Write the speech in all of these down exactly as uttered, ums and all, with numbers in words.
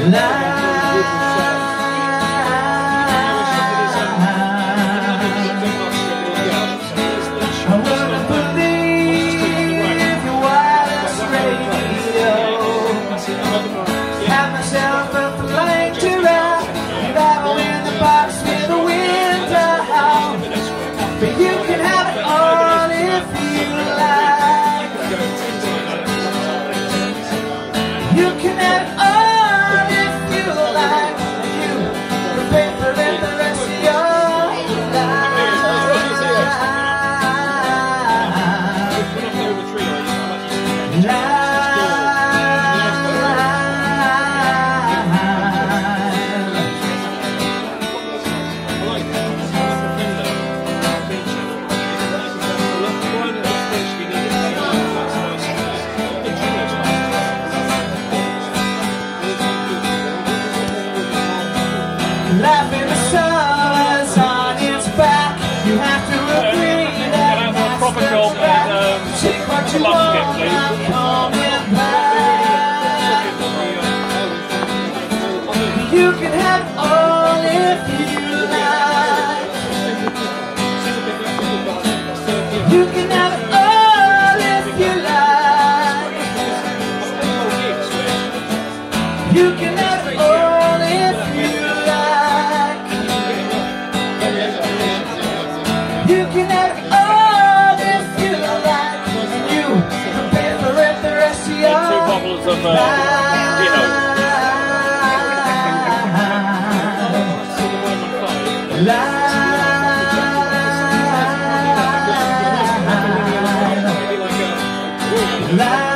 But you can have it all if you like. You can have it all if you like. You can pay for it the rest of your laughing the stars on its back. You have to agree that that's the fact. Take what you want, I'm coming back. You can have it all if you like. You can have it all if you like. You can have it all if you like. You can have it all if you like, and you can pay for it the rest of your two bottles of uh, life. Life. Life.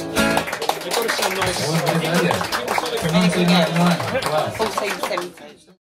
nineteen ninety-nine. Wow. fourteen seventy.